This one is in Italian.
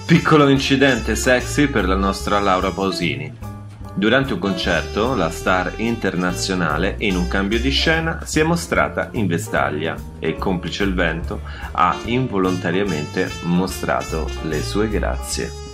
Piccolo incidente sexy per la nostra Laura Pausini. Durante un concerto, la star internazionale, in un cambio di scena, si è mostrata in vestaglia e, complice il vento, ha involontariamente mostrato le sue grazie.